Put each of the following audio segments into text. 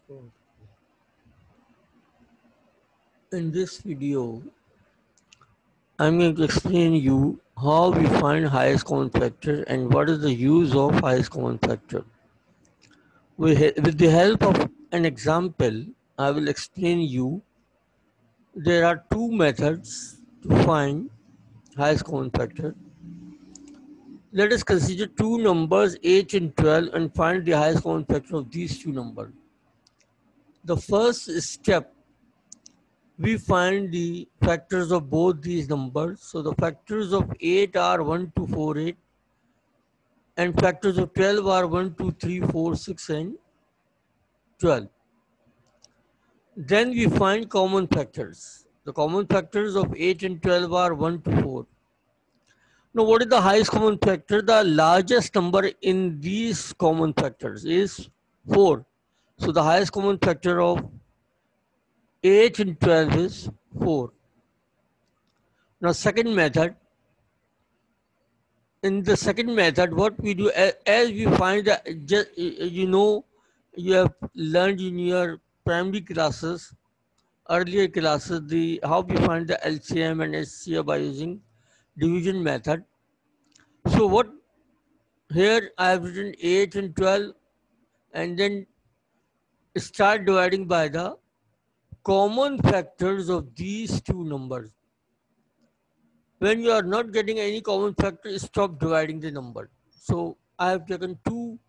In this video, I'm going to explain you how we find highest common factor and what is the use of highest common factor. With the help of an example, I will explain you there are two methods to find highest common factor. Let us consider two numbers 8 and 12 and find the highest common factor of these two numbers. The first step, we find the factors of both these numbers. So the factors of 8 are 1, 2, 4, 8 and factors of 12 are 1, 2, 3, 4, 6 and 12. Then we find common factors. The common factors of 8 and 12 are 1 to 4. Now what is the highest common factor? The largest number in these common factors is 4. So the highest common factor of 8 and 12 is 4. Now second method, in the second method, what we do, as we find that, you have learned in your primary classes, earlier classes, the how we find the LCM and SCM by using division method. So what here I have written 8 and 12 and then start dividing by the common factors of these two numbers. When you are not getting any common factor, stop dividing the number. So I have taken 2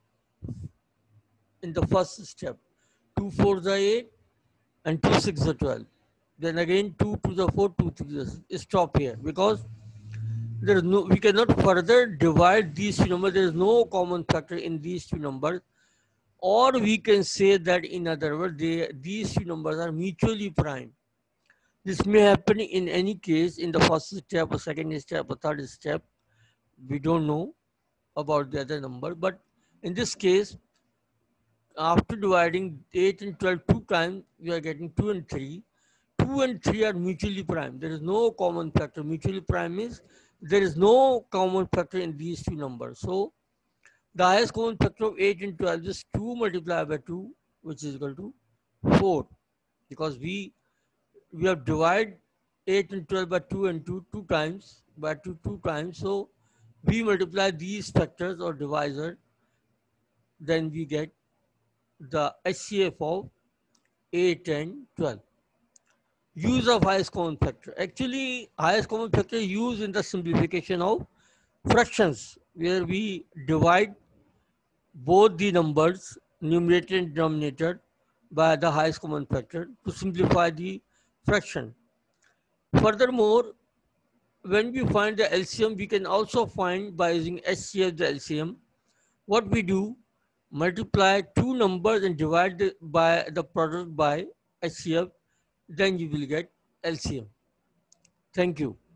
in the first step. 2 4 the 8 and 2 6 the 12. Then again 2 to the 4, 2 3 the 6. Stop here because there is no, we cannot further divide these two numbers. There is no common factor in these two numbers. Or we can say that in other words, these two numbers are mutually prime. This may happen in any case in the first step or second step or third step. We don't know about the other number. But in this case, after dividing 8 and 12 two times, we are getting 2 and 3. 2 and 3 are mutually prime. There is no common factor. Mutually prime means there is no common factor in these two numbers. So the highest common factor of 8 and 12 is 2 multiplied by 2, which is equal to 4. Because we have divided 8 and 12 by 2 and 2 times, by 2 times. So we multiply these factors or divisor, then we get the HCF of 8 and 12. Use of highest common factor. Actually, highest common factor is used in the simplification of fractions, where we divide both the numbers, numerator and denominator, by the highest common factor to simplify the fraction. Furthermore, when we find the LCM, we can also find by using HCF the LCM. What we do, multiply two numbers and divide by the product by HCF, then you will get LCM. Thank you.